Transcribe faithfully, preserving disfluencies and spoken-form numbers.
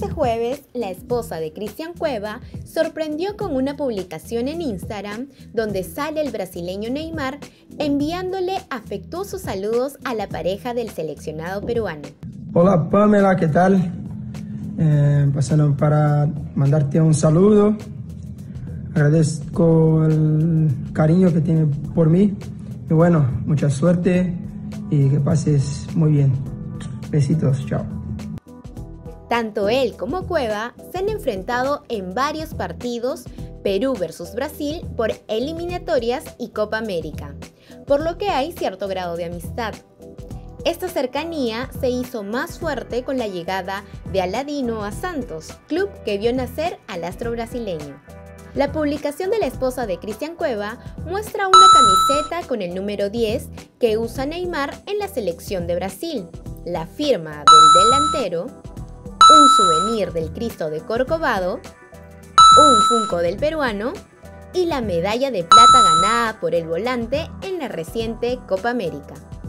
Este jueves, la esposa de Cristian Cueva sorprendió con una publicación en Instagram donde sale el brasileño Neymar enviándole afectuosos saludos a la pareja del seleccionado peruano. Hola Pamela, ¿qué tal? Eh, pasando para mandarte un saludo. Agradezco el cariño que tiene por mí. Y bueno, mucha suerte y que pases muy bien. Besitos, chao. Tanto él como Cueva se han enfrentado en varios partidos Perú versus Brasil por eliminatorias y Copa América, por lo que hay cierto grado de amistad. Esta cercanía se hizo más fuerte con la llegada de Aladino a Santos, club que vio nacer al astro brasileño. La publicación de la esposa de Cristian Cueva muestra una camiseta con el número diez que usa Neymar en la selección de Brasil, la firma del delantero, un souvenir del Cristo de Corcovado, un Funko del peruano y la medalla de plata ganada por el volante en la reciente Copa América.